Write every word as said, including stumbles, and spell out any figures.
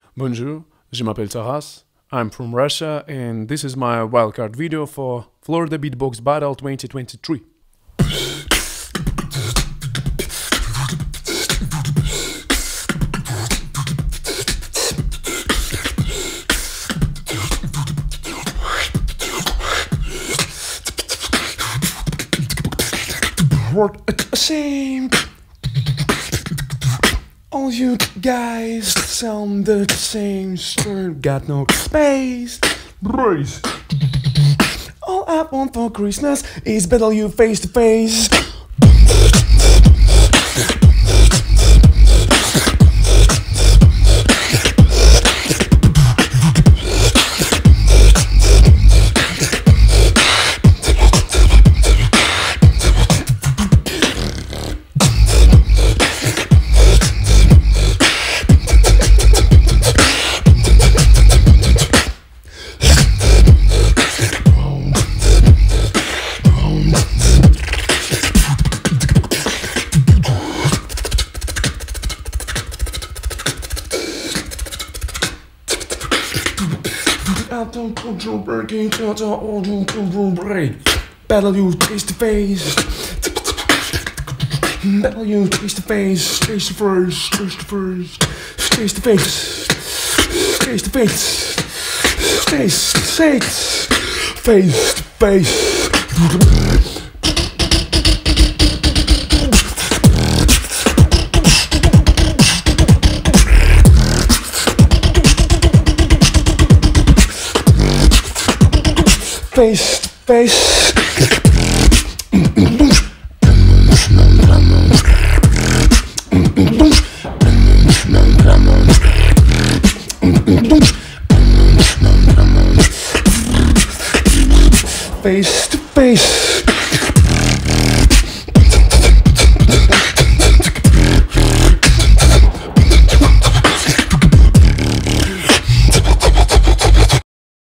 Bonjour, je m'appelle Taras, I'm from Russia, and this is my wildcard video for Florida Beatbox Battle twenty twenty-three. What a shame. All you guys sound the same, sure, got no space. Brace. All I want for Christmas is battle you face to face. Battle you face to face. Battle you face to face. Face to face. Face to face. Face to face. Face to face. Face to face. Face to face. Face to face. Face to face.